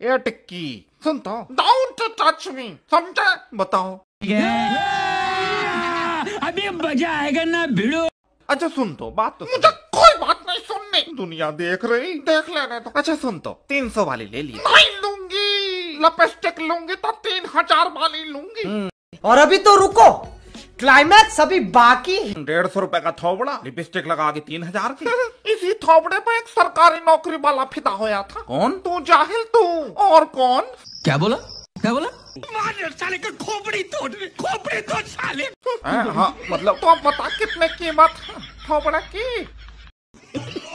ए टिक्की सुन तो, don't touch me, समझे? बताओ। अभी मजा आएगा ना भिड़ो। अच्छा सुन तो, बात तो मुझे कोई बात नहीं सुननी, दुनिया देख रही, देख लेने तो। अच्छा सुन तो, 300 वाली ले लिया। नहीं लूंगी, लिपस्टिक लूंगी तो 3000 वाली लूंगी। और अभी तो रुको, क्लाइमैक्स अभी बाकी। 150 रुपए का थोबड़ा, लिपस्टिक लगा के 3000 की। इसी थोबड़े पे एक सरकारी नौकरी वाला फिदा होया था। कौन? तू जाहिल तू, और कौन? क्या बोला? क्या बोला? साले का खोपड़ी तोड़ साले। हाँ मतलब, तो अब बता कितने कीमत है थोबड़े की?